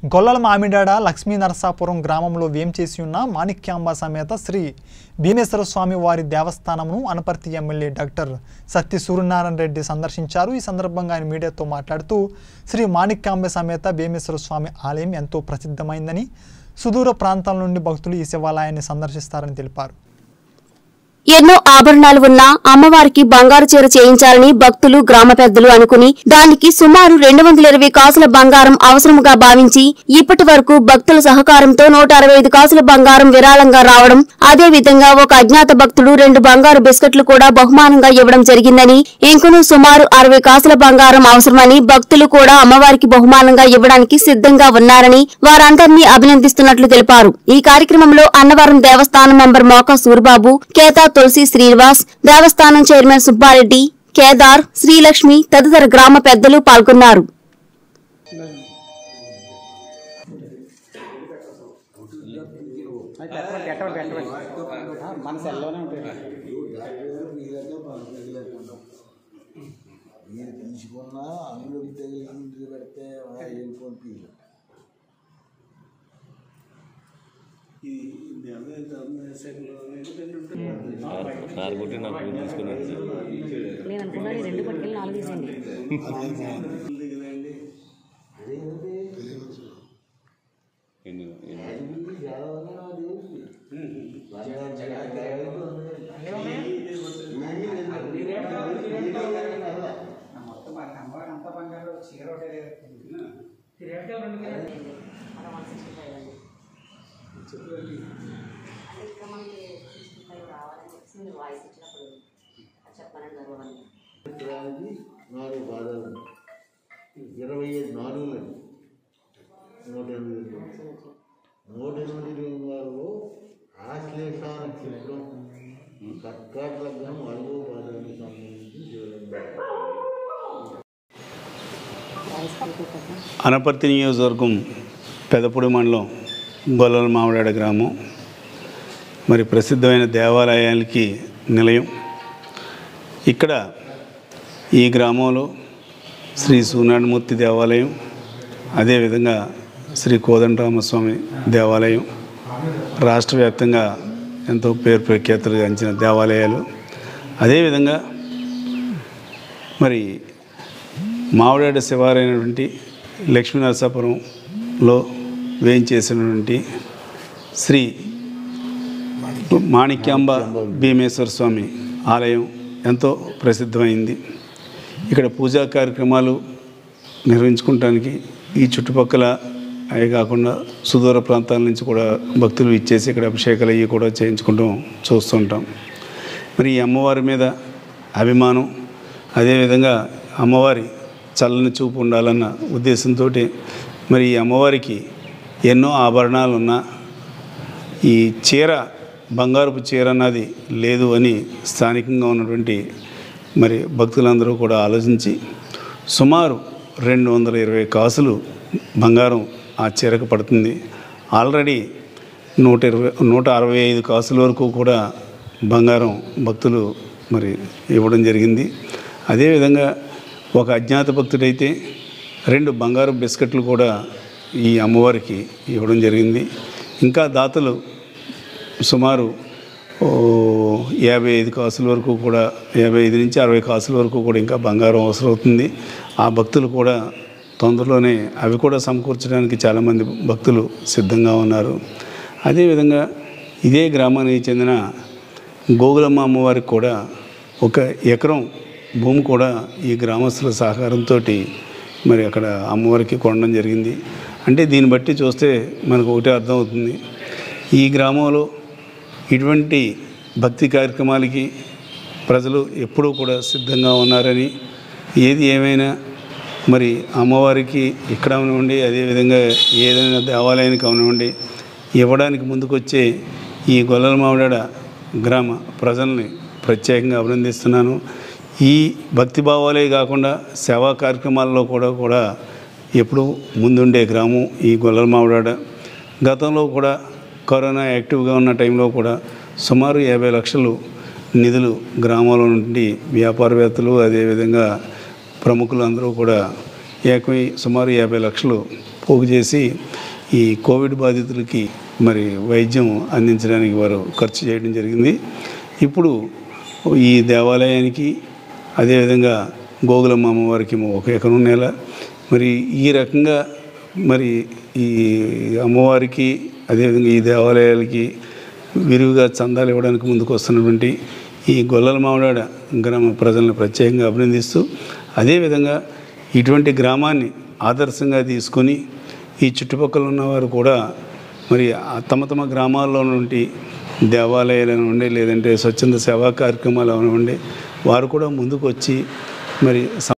గొల్లల మామిడాడ లక్ష్మీ నరసాపురం గ్రామంలో వేంచేసి ఉన్న మాణిక్యాంబ సమేత శ్రీ భీమేశ్వర స్వామి వారి దేవస్థానమును అనపర్తి ఎమ్మెల్యే డాక్టర్ సత్తి సూర్యనారాయణ రెడ్డి సందర్శించారు। ఈ సందర్భంగా ఆయన మీడియాతో మాట్లాడుతూ శ్రీ మాణిక్యాంబ సమేత భీమేశ్వర స్వామి ఆలయం ఎంతో ప్రసిద్ధమైందని, సుదూర ప్రాంతాల నుండి భక్తులు ఈ శివాలయాన్ని సందర్శిస్తారని తెలిపారు। ఎన్నో ఆభరణాలు ఉన్న అమ్మవారికి బంగారు చీర చేయించాలని భక్తులు గ్రామ పెద్దలు అనుకుని దానికి సుమారు 220 కాసుల బంగారం అవసరముగా భావించి ఇప్పటి వరకు భక్తుల సహకారంతో 165 కాసుల బంగారం విరాళంగా రావడం, అదే విధంగా ఒక అజ్ఞాత భక్తుడు 2 బంగారు బిస్కెట్లు కూడా బహుమానంగా ఇవ్వడం జరిగిందని, ఇంకను సుమారు 60 కాసుల బంగారం అవసరమని భక్తులు కూడా అమ్మవారికి బహుమానంగా ఇవ్వడానికి సిద్ధంగా ఉన్నారని వారందరినీ అభినందిస్తున్నట్లు తెలిపారు। ఈ కార్యక్రమంలో అన్నవరం దేవస్థానం మెంబర్ మోకా సూరిబాబు, కేతా తులసి శ్రీనివాస్, దేవస్థానం చైర్మన్ సుబ్బారెడ్డి, కేదార్, శ్రీలక్ష్మి తదితర గ్రామ పెద్దలు పాల్గొన్నారు। నేను అనుకున్నాను 2 పట్టుకెళ్ళి 4 తీసేయండి। అనపర్తి నియోజకవర్గం పెదపూడి మండలం గొల్లల మామిడాడ గ్రామం మరి ప్రసిద్ధమైన దేవాలయాలకి నిలయం। ఇక్కడ ఈ గ్రామంలో శ్రీ సూర్యనారాయణమూర్తి దేవాలయం, అదేవిధంగా శ్రీ కోదండరామస్వామి దేవాలయం రాష్ట్ర వ్యాప్తంగా ఎంతో పేరు ప్రఖ్యాతులు గాంచిన దేవాలయాలు। అదేవిధంగా మరి మామిడాడ శివారైనటువంటి లక్ష్మీ నరసాపురంలో వేయించేసినటువంటి శ్రీ మాణిక్యాంబ భీమేశ్వర స్వామి ఆలయం ఎంతో ప్రసిద్ధమైంది। ఇక్కడ పూజా కార్యక్రమాలు నిర్వహించుకోవడానికి ఈ చుట్టుపక్కల అవి కాకుండా సుదూర ప్రాంతాల నుంచి కూడా భక్తులు ఇచ్చేసి ఇక్కడ అభిషేకాలు అవి కూడా చేయించుకుంటాం చూస్తుంటాం। మరి ఈ అమ్మవారి మీద అభిమానం, అదేవిధంగా అమ్మవారి చల్లని చూపు ఉండాలన్న ఉద్దేశంతో మరి ఈ అమ్మవారికి ఎన్నో ఆభరణాలు ఉన్నా ఈ చీర బంగారపు చీర అన్నది లేదు అని స్థానికంగా ఉన్నటువంటి మరి భక్తులందరూ కూడా ఆలోచించి సుమారు 220 కాసులు బంగారం ఆ చీరకు పడుతుంది। ఆల్రెడీ 165 కాసుల వరకు కూడా బంగారం భక్తులు మరి ఇవ్వడం జరిగింది। అదేవిధంగా ఒక అజ్ఞాత భక్తుడైతే 2 బంగారు బిస్కెట్లు కూడా ఈ అమ్మవారికి ఇవ్వడం జరిగింది। ఇంకా దాతలు సుమారు 55 కాసుల వరకు కూడా 55 నుంచి 60 కాసుల వరకు కూడా ఇంకా బంగారం అవసరమవుతుంది। ఆ భక్తులు కూడా తొందరలోనే అవి కూడా సమకూర్చడానికి చాలామంది భక్తులు సిద్ధంగా ఉన్నారు। అదేవిధంగా ఇదే గ్రామానికి చెందిన గోగులమ్మ అమ్మవారికి కూడా 1 ఎకరం భూమి కూడా ఈ గ్రామస్తుల సహకారంతో మరి అక్కడ అమ్మవారికి కొనడం జరిగింది। అంటే దీన్ని బట్టి చూస్తే మనకు ఒకటే అర్థమవుతుంది, ఈ గ్రామంలో ఇటువంటి భక్తి కార్యక్రమాలకి ప్రజలు ఎప్పుడూ కూడా సిద్ధంగా ఉన్నారని, ఏది ఏమైనా మరి అమ్మవారికి ఇక్కడ అవనివ్వండి, అదేవిధంగా ఏదైనా దేవాలయానికి అవనివ్వండి ఇవ్వడానికి ముందుకొచ్చే ఈ గొల్లల మామిడాడ గ్రామ ప్రజల్ని ప్రత్యేకంగా అభినందిస్తున్నాను। ఈ భక్తి భావాలే కాకుండా సేవా కార్యక్రమాల్లో కూడా ఎప్పుడూ ముందుండే గ్రామం ఈ గొల్లల మామిడాడ। గతంలో కూడా కరోనా యాక్టివ్గా ఉన్న టైంలో కూడా సుమారు 50 లక్షలు నిధులు గ్రామంలో నుండి వ్యాపారవేత్తలు అదేవిధంగా ప్రముఖులు అందరూ కూడా ఏకమై సుమారు 50 లక్షలు పోగు చేసి ఈ కోవిడ్ బాధితులకి మరి వైద్యం అందించడానికి వారు ఖర్చు చేయడం జరిగింది. ఇప్పుడు ఈ దేవాలయానికి అదేవిధంగా గోగులమ్మ అమ్మవారికి 1 ఎకరం నేల, మరి ఈ రకంగా మరి ఈ అమ్మవారికి అదేవిధంగా ఈ దేవాలయాలకి విరివిగా చందాలు ఇవ్వడానికి ముందుకు వస్తున్నటువంటి ఈ గొల్లల మామిడాడ గ్రామ ప్రజలను ప్రత్యేకంగా అభినందిస్తూ, అదేవిధంగా ఇటువంటి గ్రామాన్ని ఆదర్శంగా తీసుకొని ఈ చుట్టుపక్కల ఉన్నవారు కూడా మరి తమ తమ గ్రామాల్లో నుండి దేవాలయాలు ఉండి లేదంటే స్వచ్ఛంద సేవా కార్యక్రమాలు అవనివ్వండి వారు కూడా ముందుకు వచ్చి మరి